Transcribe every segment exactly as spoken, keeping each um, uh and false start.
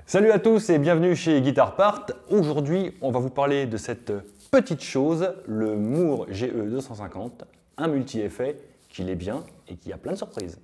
Salut à tous et bienvenue chez Guitar-Part. Aujourd'hui, on va vous parler de cette petite chose, le Moore G E deux cent cinquante, un multi-effet qui l'est bien et qui a plein de surprises.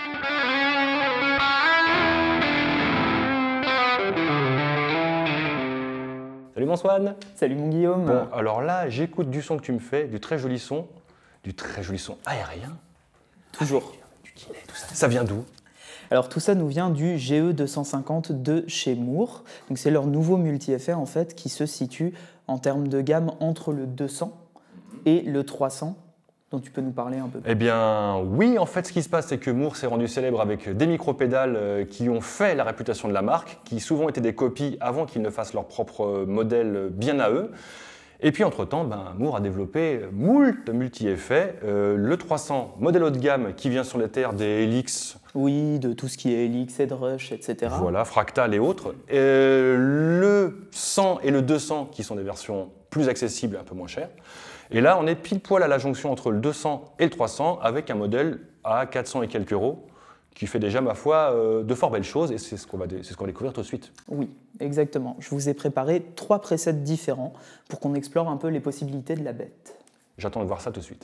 Salut mon Swan. Salut mon Guillaume. Bon, alors là, j'écoute du son que tu me fais, du très joli son, du très joli son aérien. Toujours. Du kiné, tout ça. Ça vient d'où? Alors tout ça nous vient du G E deux cent cinquante de chez Moore. Donc c'est leur nouveau multi-effet en fait qui se situe en termes de gamme entre le deux cents et le trois cents, dont tu peux nous parler un peu. Eh bien oui, en fait ce qui se passe c'est que Moore s'est rendu célèbre avec des micro-pédales qui ont fait la réputation de la marque, qui souvent étaient des copies avant qu'ils ne fassent leur propre modèle bien à eux. Et puis entre-temps, ben, Moore a développé moult multi-effets. Euh, le trois cents, modèle haut de gamme qui vient sur les terres des Helix. Oui, de tout ce qui est Helix, Edrush, et cetera. Voilà, Fractal et autres. Et le cent et le deux cents qui sont des versions plus accessibles et un peu moins chères. Et là, on est pile poil à la jonction entre le deux cents et le trois cents avec un modèle à quatre cents et quelques euros qui fait déjà, ma foi, euh, de fort belles choses et c'est ce qu'on va, c'est ce qu'on va découvrir tout de suite. Oui, exactement. Je vous ai préparé trois presets différents pour qu'on explore un peu les possibilités de la bête. J'attends de voir ça tout de suite.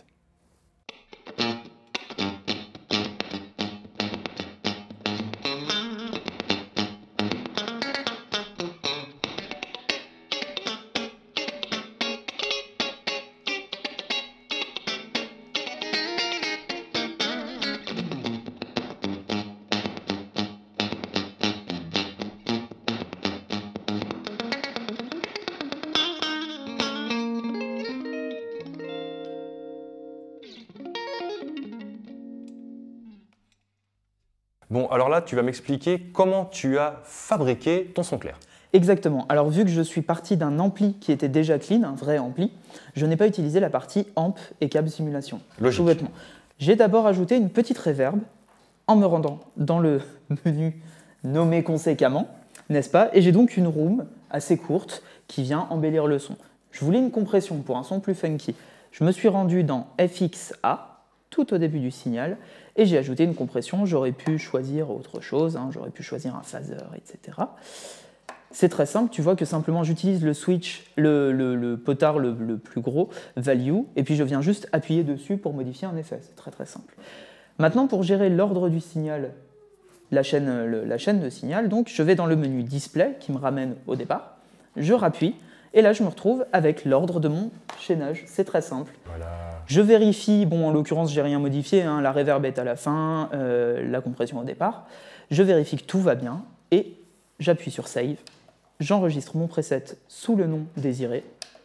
Bon, alors là, tu vas m'expliquer comment tu as fabriqué ton son clair. Exactement. Alors vu que je suis parti d'un ampli qui était déjà clean, un vrai ampli, je n'ai pas utilisé la partie amp et câble simulation. Logique. Tout bêtement. J'ai d'abord ajouté une petite reverb en me rendant dans le menu nommé conséquemment, n'est-ce pas? Et j'ai donc une room assez courte qui vient embellir le son. Je voulais une compression pour un son plus funky. Je me suis rendu dans F X A, tout au début du signal, et j'ai ajouté une compression. J'aurais pu choisir autre chose, hein, j'aurais pu choisir un phaser, et cetera. C'est très simple, tu vois que simplement j'utilise le switch, le, le, le potard le, le plus gros, value, et puis je viens juste appuyer dessus pour modifier un effet. C'est très très simple. Maintenant, pour gérer l'ordre du signal, la chaîne, le, la chaîne de signal, donc je vais dans le menu display qui me ramène au départ, je rappuie, et là je me retrouve avec l'ordre de mon chaînage. C'est très simple. Voilà. Je vérifie, bon en l'occurrence j'ai rien modifié, hein, la reverb est à la fin, euh, la compression au départ. Je vérifie que tout va bien et j'appuie sur Save. J'enregistre mon preset sous le nom désiré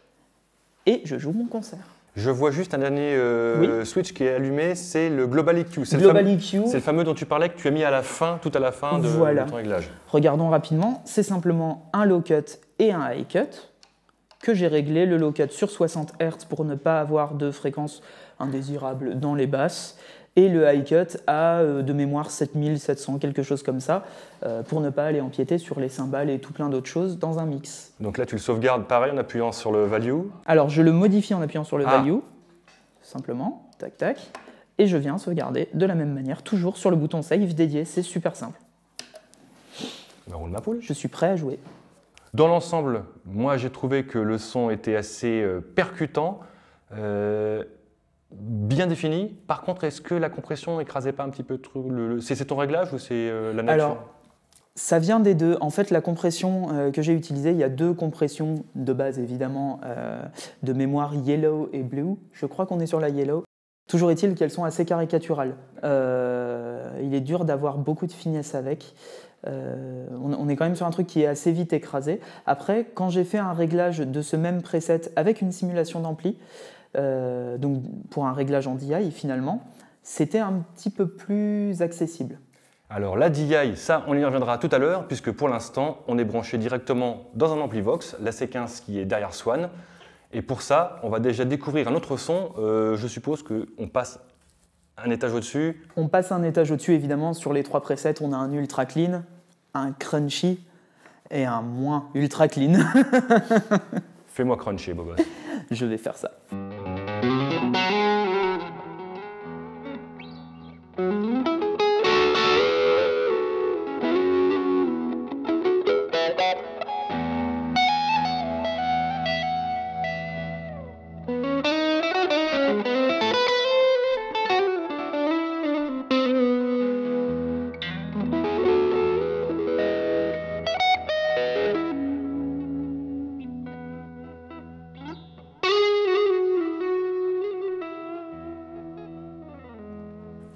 et je joue mon concert. Je vois juste un dernier euh, oui. switch qui est allumé, c'est le Global E Q. C'est Global le, E Q. C'est le fameux dont tu parlais que tu as mis à la fin, tout à la fin de, voilà. de ton réglage. Regardons rapidement, c'est simplement un low cut et un high cut que j'ai réglé, le low cut sur soixante hertz pour ne pas avoir de fréquence indésirable dans les basses, et le high cut à, euh, de mémoire, sept mille sept cents, quelque chose comme ça, euh, pour ne pas aller empiéter sur les cymbales et tout plein d'autres choses dans un mix. Donc là, tu le sauvegardes pareil en appuyant sur le value. Alors, je le modifie en appuyant sur le ah. value, simplement, tac tac, et je viens sauvegarder de la même manière, toujours sur le bouton save dédié, c'est super simple. Ben, roule ma poule. Je suis prêt à jouer. Dans l'ensemble, moi j'ai trouvé que le son était assez euh, percutant, euh, bien défini. Par contre, est-ce que la compression n'écrasait pas un petit peu trop le, le... C'est ton réglage ou c'est euh, la nature? Alors, ça vient des deux. En fait, la compression euh, que j'ai utilisée, il y a deux compressions de base évidemment, euh, de mémoire yellow et blue. Je crois qu'on est sur la yellow. Toujours est-il qu'elles sont assez caricaturales. Euh, il est dur d'avoir beaucoup de finesse avec. Euh, on, on est quand même sur un truc qui est assez vite écrasé. Après, quand j'ai fait un réglage de ce même preset avec une simulation d'ampli, euh, donc pour un réglage en D I, finalement, c'était un petit peu plus accessible. Alors la D I, ça on y reviendra tout à l'heure, puisque pour l'instant, on est branché directement dans un ampli Vox, la C quinze qui est derrière Swan. Et pour ça, on va déjà découvrir un autre son. Euh, je suppose qu'on passe un étage au-dessus. On passe un étage au-dessus, évidemment. Sur les trois presets, on a un ultra clean, un crunchy et un moins ultra clean. Fais-moi cruncher, beau gosse. Je vais faire ça.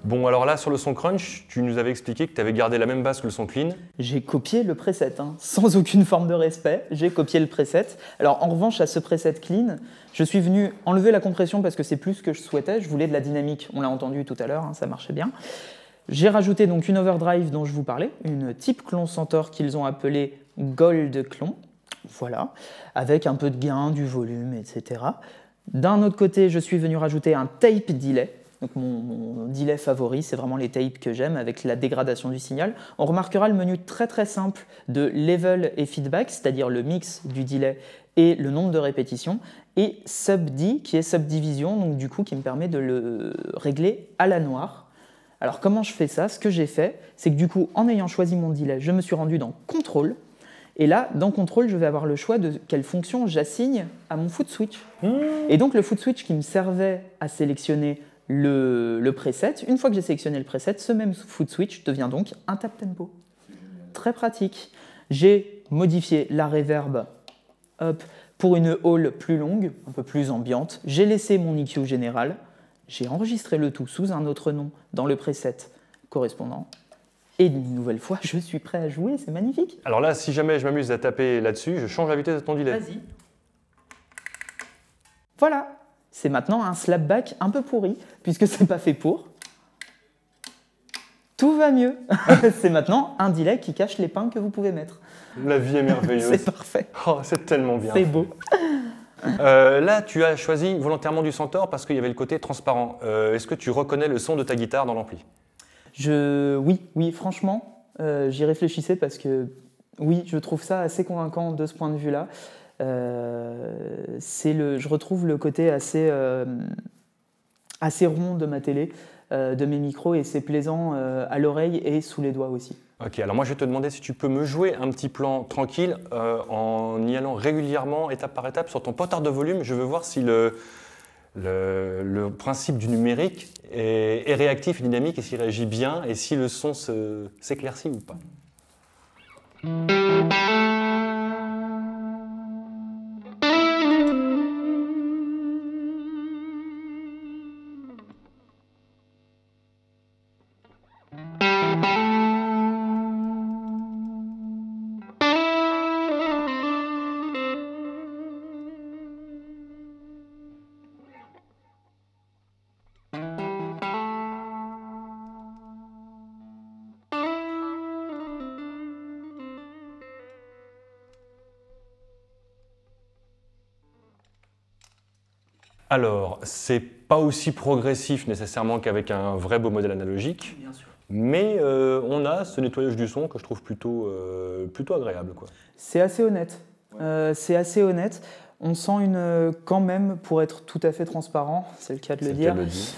Bon, alors là, sur le son crunch, tu nous avais expliqué que tu avais gardé la même base que le son clean. J'ai copié le preset, hein, sans aucune forme de respect. J'ai copié le preset. Alors, en revanche, à ce preset clean, je suis venu enlever la compression parce que c'est plus ce que je souhaitais. Je voulais de la dynamique. On l'a entendu tout à l'heure, hein, ça marchait bien. J'ai rajouté donc une overdrive dont je vous parlais, une type clon Centaur qu'ils ont appelée Gold Clon. Voilà, avec un peu de gain, du volume, et cetera. D'un autre côté, je suis venu rajouter un tape delay. Donc mon, mon delay favori, c'est vraiment les tapes que j'aime avec la dégradation du signal. On remarquera le menu très très simple de level et feedback, c'est-à-dire le mix du delay et le nombre de répétitions, et subd qui est subdivision, donc du coup qui me permet de le régler à la noire. Alors comment je fais ça? Ce que j'ai fait, c'est que du coup, en ayant choisi mon delay, je me suis rendu dans Control. Et là, dans Control, je vais avoir le choix de quelle fonction j'assigne à mon foot switch. Mmh. Et donc le foot switch qui me servait à sélectionner le, le preset, une fois que j'ai sélectionné le preset, ce même foot switch devient donc un tap tempo. Très pratique. J'ai modifié la reverb hop, pour une hall plus longue, un peu plus ambiante. J'ai laissé mon E Q général. J'ai enregistré le tout sous un autre nom dans le preset correspondant. Et une nouvelle fois, je suis prêt à jouer, c'est magnifique. Alors là, si jamais je m'amuse à taper là-dessus, je change la vitesse de ton delay. Vas-y. Voilà, c'est maintenant un slapback un peu pourri, puisque c'est pas fait pour. Tout va mieux. C'est maintenant un delay qui cache les pins que vous pouvez mettre. La vie est merveilleuse. C'est parfait. Oh, c'est tellement bien. C'est beau. Euh, là, tu as choisi volontairement du Centaur parce qu'il y avait le côté transparent. Euh, Est-ce que tu reconnais le son de ta guitare dans l'ampli? Je... Oui, oui, franchement, euh, j'y réfléchissais parce que oui, je trouve ça assez convaincant de ce point de vue-là. Euh, c'est le, je retrouve le côté assez, euh, assez rond de ma télé, euh, de mes micros, et c'est plaisant euh, à l'oreille et sous les doigts aussi. Ok, alors moi je vais te demander si tu peux me jouer un petit plan tranquille euh, en y allant régulièrement, étape par étape, sur ton potard de volume. Je veux voir si le, le, le principe du numérique est, est réactif et dynamique et s'il réagit bien et si le son s'éclaircit ou pas. Alors, c'est pas aussi progressif nécessairement qu'avec un vrai beau modèle analogique, Bien sûr. mais euh, on a ce nettoyage du son que je trouve plutôt, euh, plutôt agréable, quoi. C'est assez honnête. Ouais. Euh, c'est assez honnête. On sent une, quand même, pour être tout à fait transparent, c'est le cas de le dire, le dire.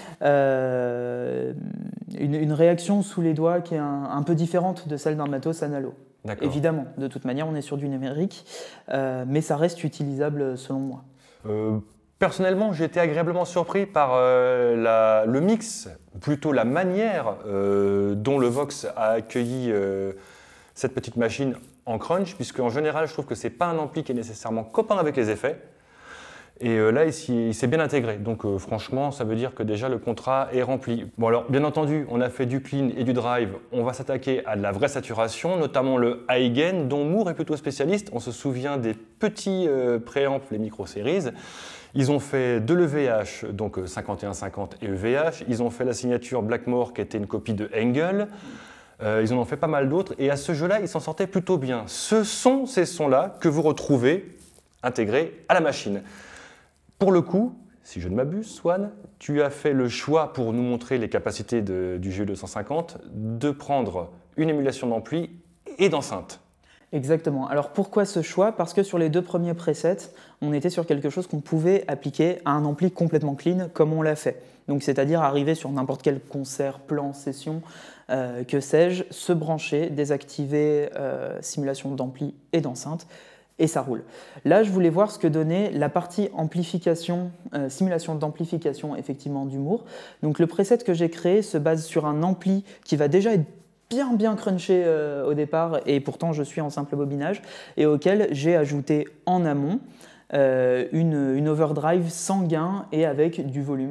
Euh, une, une réaction sous les doigts qui est un, un peu différente de celle d'un matos analo. Évidemment, de toute manière, on est sur du numérique, euh, mais ça reste utilisable selon moi. Euh, Personnellement, j'ai été agréablement surpris par euh, la, le mix, ou plutôt la manière euh, dont le Vox a accueilli euh, cette petite machine en crunch, puisque en général, je trouve que ce n'est pas un ampli qui est nécessairement copain avec les effets. Et euh, là, il, il s'est bien intégré. Donc euh, franchement, ça veut dire que déjà le contrat est rempli. Bon alors, bien entendu, on a fait du clean et du drive. On va s'attaquer à de la vraie saturation, notamment le high gain, dont Moore est plutôt spécialiste. On se souvient des petits euh, préamps, les micro series. Ils ont fait de l'E V H, donc cinquante et un cinquante et E V H. Ils ont fait la signature Blackmore, qui était une copie de Engel. Euh, ils en ont fait pas mal d'autres. Et à ce jeu-là, ils s'en sortaient plutôt bien. Ce sont ces sons-là que vous retrouvez intégrés à la machine. Pour le coup, si je ne m'abuse, Swan, tu as fait le choix, pour nous montrer les capacités de, du G E deux cent cinquante, de prendre une émulation d'ampli et d'enceinte. Exactement. Alors pourquoi ce choix? Parce que sur les deux premiers presets, on était sur quelque chose qu'on pouvait appliquer à un ampli complètement clean comme on l'a fait. Donc c'est-à-dire arriver sur n'importe quel concert, plan, session, euh, que sais-je, se brancher, désactiver euh, simulation d'ampli et d'enceinte, et ça roule. Là, je voulais voir ce que donnait la partie amplification, euh, simulation d'amplification effectivement du Moore. Donc le preset que j'ai créé se base sur un ampli qui va déjà être bien bien crunché euh, au départ, et pourtant je suis en simple bobinage, et auquel j'ai ajouté en amont euh, une, une overdrive sans gain et avec du volume.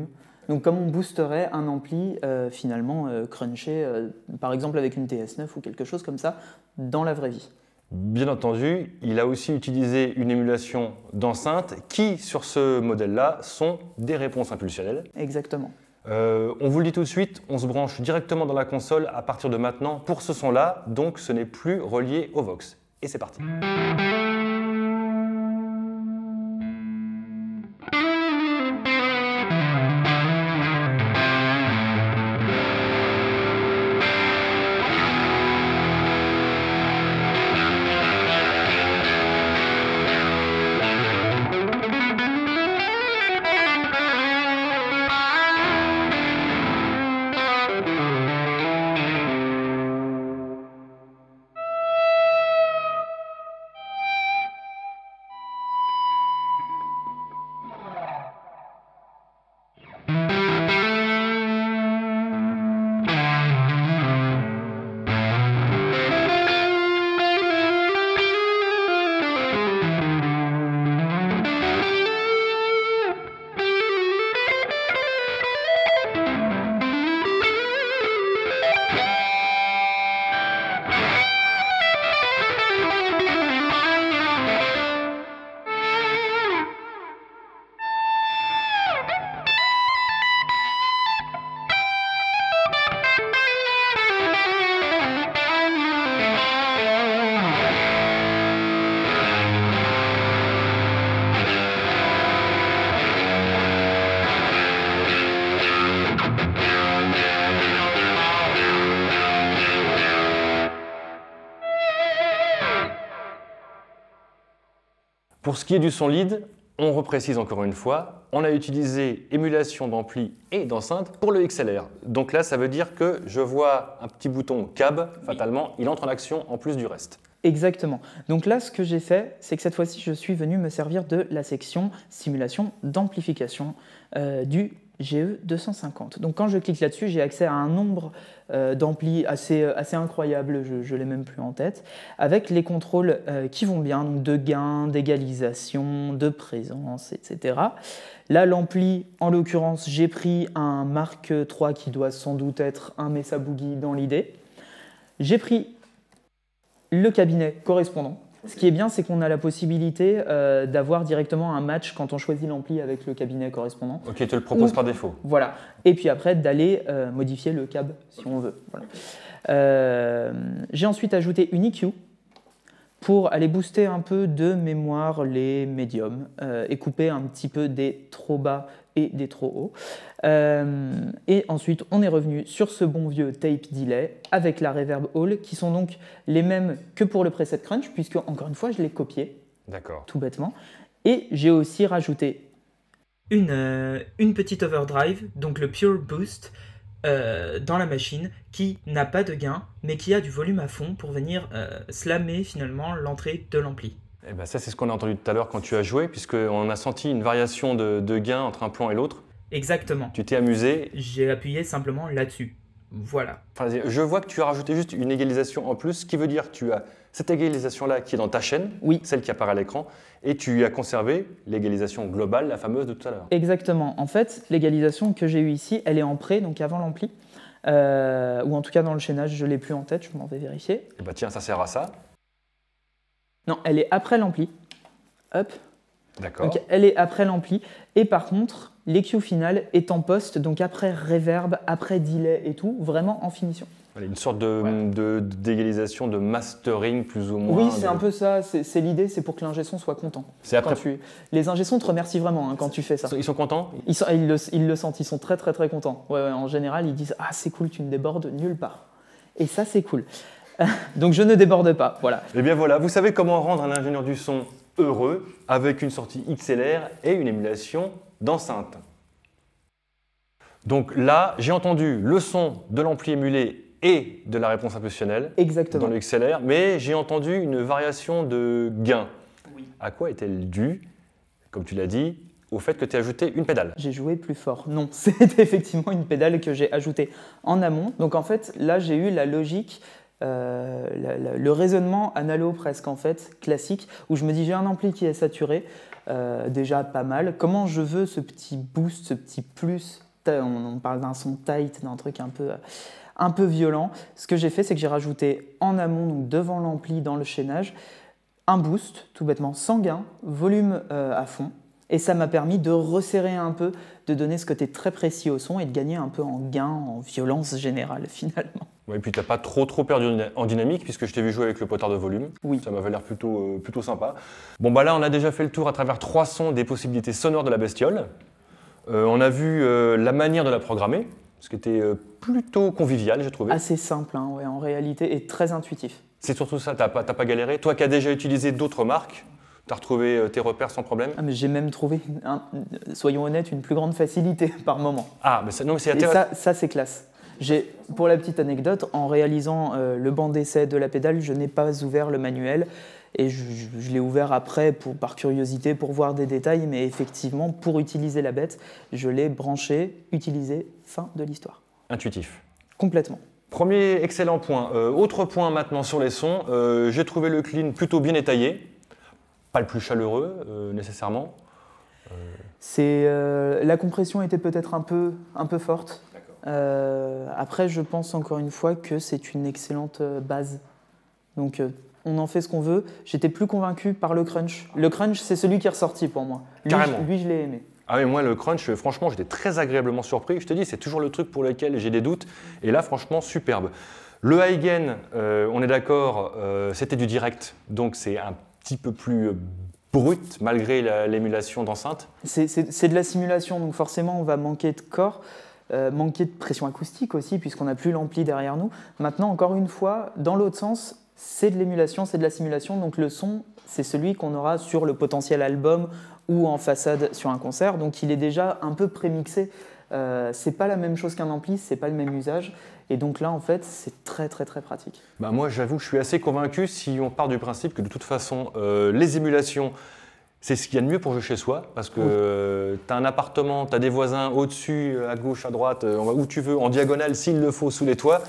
Donc comme on boosterait un ampli euh, finalement euh, crunché, euh, par exemple avec une T S neuf ou quelque chose comme ça, dans la vraie vie. Bien entendu, il a aussi utilisé une émulation d'enceinte qui, sur ce modèle-là, sont des réponses impulsionnelles. Exactement. Euh, on vous le dit tout de suite, on se branche directement dans la console à partir de maintenant pour ce son-là, donc ce n'est plus relié au Vox. Et c'est parti. Pour ce qui est du son lead, on reprécise encore une fois, on a utilisé émulation d'ampli et d'enceinte pour le X L R. Donc là, ça veut dire que je vois un petit bouton cab, fatalement, il entre en action en plus du reste. Exactement. Donc là, ce que j'ai fait, c'est que cette fois-ci, je suis venu me servir de la section simulation d'amplification euh, du G E deux cent cinquante. Donc quand je clique là-dessus, j'ai accès à un nombre euh, d'amplis assez, assez incroyable, je ne l'ai même plus en tête, avec les contrôles euh, qui vont bien, donc de gain, d'égalisation, de présence, et cetera. Là, l'ampli, en l'occurrence, j'ai pris un Mark trois qui doit sans doute être un Mesa Boogie dans l'idée. J'ai pris le cabinet correspondant. Ce qui est bien, c'est qu'on a la possibilité euh, d'avoir directement un match quand on choisit l'ampli avec le cabinet correspondant. Ok, te le propose Ou, par défaut. Voilà. Et puis après, d'aller euh, modifier le cab si on veut. Voilà. Euh, j'ai ensuite ajouté une E Q pour aller booster un peu de mémoire les médiums euh, et couper un petit peu des trop bas et des trop hauts. Euh, et ensuite, on est revenu sur ce bon vieux tape delay avec la reverb hall, qui sont donc les mêmes que pour le preset crunch, puisque encore une fois, je l'ai copié, tout bêtement. Et j'ai aussi rajouté une, euh, une petite overdrive, donc le pure boost, euh, dans la machine, qui n'a pas de gain, mais qui a du volume à fond pour venir euh, slammer finalement l'entrée de l'ampli. Eh ben ça, c'est ce qu'on a entendu tout à l'heure quand tu as joué, puisqu'on a senti une variation de, de gain entre un plan et l'autre. Exactement. Tu t'es amusé. J'ai appuyé simplement là-dessus. Voilà. Enfin, je vois que tu as rajouté juste une égalisation en plus, ce qui veut dire que tu as cette égalisation-là qui est dans ta chaîne, oui. Celle qui apparaît à l'écran, et tu as conservé l'égalisation globale, la fameuse de tout à l'heure. Exactement. En fait, l'égalisation que j'ai eue ici, elle est en pré, donc avant l'ampli, euh, ou en tout cas dans le chaînage, je ne l'ai plus en tête, je m'en vais vérifier. Et bah tiens, ça sert à ça. Non, elle est après l'ampli. Hop. D'accord. Donc elle est après l'ampli. Et par contre, l'E Q final est en post, donc après reverb, après delay et tout, vraiment en finition. Une sorte de, ouais. de, d'égalisation, de mastering plus ou moins. Oui, c'est de... un peu ça. C'est, c'est l'idée, c'est pour que l'ingé son soit content. C'est après... tu... Les ingé son te remercient vraiment hein, quand tu fais ça. Ils sont contents ils, sont, ils, le, ils le sentent, ils sont très très très contents. Ouais, ouais, en général, ils disent « Ah, c'est cool, tu ne débordes nulle part. » Et ça, c'est cool. Donc je ne déborde pas, voilà. Et bien voilà, vous savez comment rendre un ingénieur du son heureux avec une sortie X L R et une émulation d'enceinte. Donc là, j'ai entendu le son de l'ampli émulé et de la réponse impulsionnelle. Exactement. Dans le X L R, mais j'ai entendu une variation de gain. Oui. À quoi est-elle due, comme tu l'as dit, au fait que tu as ajouté une pédale? J'ai joué plus fort. Non, c'est effectivement une pédale que j'ai ajoutée en amont. Donc en fait, là, j'ai eu la logique, euh, la, la, le raisonnement analo presque en fait, classique, où je me dis j'ai un ampli qui est saturé, euh, déjà pas mal. Comment je veux ce petit boost, ce petit plus on, on parle d'un son tight, d'un truc un peu, un peu violent. Ce que j'ai fait, c'est que j'ai rajouté en amont, donc devant l'ampli, dans le chaînage, un boost, tout bêtement, sanguin, volume euh, à fond. Et ça m'a permis de resserrer un peu, de donner ce côté très précis au son et de gagner un peu en gain, en violence générale, finalement. Ouais, et puis tu n'as pas trop trop perdu en dynamique, puisque je t'ai vu jouer avec le potard de volume. Oui. Ça m'avait l'air plutôt, euh, plutôt sympa. Bon, bah là, on a déjà fait le tour à travers trois sons des possibilités sonores de la bestiole. Euh, on a vu euh, la manière de la programmer, ce qui était euh, plutôt convivial, j'ai trouvé. Assez simple, hein, ouais, en réalité, et très intuitif. C'est surtout ça, tu n'as pas, t'as pas galéré. Toi qui as déjà utilisé d'autres marques, tu as retrouvé euh, tes repères sans problème? Ah, mais j'ai même trouvé, un, soyons honnêtes, une plus grande facilité par moment. Ah, mais ça, non, c'est Et ça, ça c'est classe. Pour la petite anecdote, en réalisant euh, le banc d'essai de la pédale, je n'ai pas ouvert le manuel et je, je, je l'ai ouvert après pour, par curiosité pour voir des détails, mais effectivement, pour utiliser la bête, je l'ai branché, utilisé, fin de l'histoire. Intuitif. Complètement. Premier excellent point. Euh, autre point maintenant sur les sons, euh, j'ai trouvé le clean plutôt bien étayé, pas le plus chaleureux euh, nécessairement. Euh... C'est euh, la compression était peut-être un peu, un peu forte. Euh, après, je pense encore une fois que c'est une excellente base. Donc, euh, on en fait ce qu'on veut. J'étais plus convaincu par le crunch. Le crunch, c'est celui qui est ressorti pour moi. Lui, Carrément. Je, lui, je l'ai aimé. Ah oui, moi, le crunch, franchement, j'étais très agréablement surpris. Je te dis, c'est toujours le truc pour lequel j'ai des doutes. Et là, franchement, superbe. Le high gain, euh, on est d'accord, euh, c'était du direct. Donc, c'est un petit peu plus brut, malgré l'émulation d'enceinte. C'est de la simulation, donc forcément, on va manquer de corps. Euh, manquer de pression acoustique aussi, puisqu'on n'a plus l'ampli derrière nous. Maintenant, encore une fois, dans l'autre sens, c'est de l'émulation, c'est de la simulation, donc le son, c'est celui qu'on aura sur le potentiel album ou en façade sur un concert, donc il est déjà un peu prémixé. Euh, c'est pas la même chose qu'un ampli, c'est pas le même usage, et donc là, en fait, c'est très très très pratique. Bah moi, j'avoue que je suis assez convaincu si on part du principe que de toute façon, euh, les émulations, c'est ce qu'il y a de mieux pour jouer chez soi, parce que euh, tu as un appartement, tu as des voisins au-dessus, à gauche, à droite, euh, où tu veux, en diagonale, s'il le faut, sous les toits.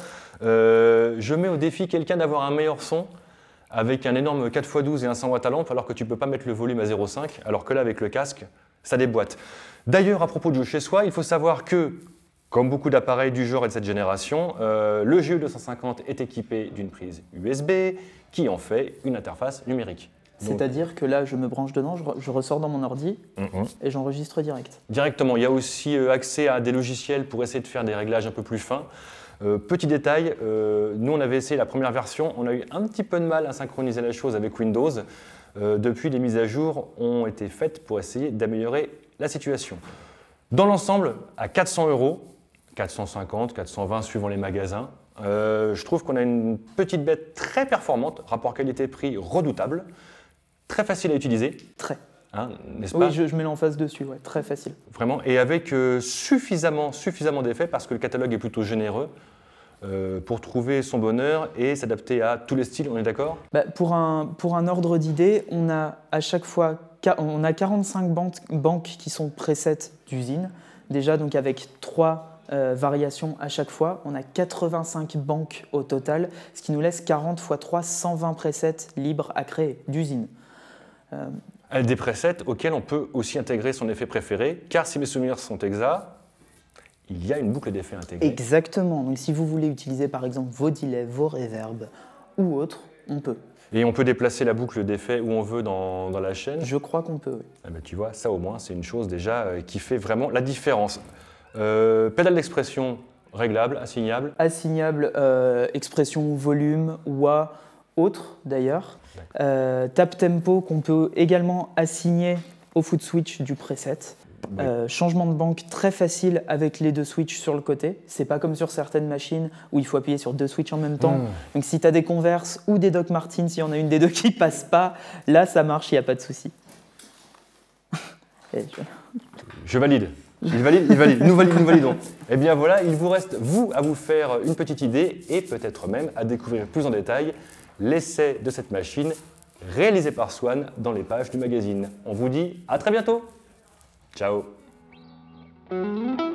Euh, je mets au défi quelqu'un d'avoir un meilleur son avec un énorme quatre fois douze et un cent watts à lampe, alors que tu ne peux pas mettre le volume à zéro virgule cinq, alors que là, avec le casque, ça déboîte. D'ailleurs, à propos de jouer chez soi, il faut savoir que, comme beaucoup d'appareils du genre et de cette génération, euh, le G E deux cent cinquante est équipé d'une prise U S B qui en fait une interface numérique. C'est-à-dire que là, je me branche dedans, je, re je ressors dans mon ordi mm-hmm. et j'enregistre direct. Directement. Il y a aussi euh, accès à des logiciels pour essayer de faire des réglages un peu plus fins. Euh, petit détail, euh, nous on avait essayé la première version, on a eu un petit peu de mal à synchroniser la chose avec Windows. Euh, depuis, les mises à jour ont été faites pour essayer d'améliorer la situation. Dans l'ensemble, à quatre cents euros, quatre cent cinquante, quatre cent vingt suivant les magasins, euh, je trouve qu'on a une petite bête très performante, rapport qualité-prix redoutable. Très facile à utiliser. Très. Hein, n'est-ce pas? Oui, je, je mets l'emphase dessus, ouais, très facile. Vraiment, et avec euh, suffisamment, suffisamment d'effets, parce que le catalogue est plutôt généreux, euh, pour trouver son bonheur et s'adapter à tous les styles, on est d'accord? Bah, pour, un, pour un ordre d'idée, on a à chaque fois on a quarante-cinq banques, banques qui sont presets d'usine. Déjà, donc avec trois euh, variations à chaque fois, on a quatre-vingt-cinq banques au total, ce qui nous laisse quarante fois trois, cent vingt presets libres à créer d'usine. Euh... Des presets auxquels on peut aussi intégrer son effet préféré, car si mes souvenirs sont exacts, il y a une boucle d'effet intégrée. Exactement. Donc si vous voulez utiliser par exemple vos delays, vos reverbs ou autres, on peut. Et on peut déplacer la boucle d'effet où on veut dans, dans la chaîne? Je crois qu'on peut, oui. Ah ben, tu vois, ça au moins, c'est une chose déjà euh, qui fait vraiment la différence. Euh, pédale d'expression réglable, assignable? Assignable, euh, expression volume, wah, autre d'ailleurs. Euh, tap tempo qu'on peut également assigner au foot switch du preset. Oui. Euh, changement de banque très facile avec les deux switches sur le côté. C'est pas comme sur certaines machines où il faut appuyer sur deux switches en même temps. Mmh. Donc si tu as des Converse ou des Doc Martens, s'il y en a une des deux qui passe pas, là ça marche, il n'y a pas de souci. je... je valide. Il valide, il valide. Nous validons, nous validons. Eh bien voilà, il vous reste, vous, à vous faire une petite idée et peut-être même à découvrir plus en détail l'essai de cette machine réalisé par Swan dans les pages du magazine. On vous dit à très bientôt. Ciao.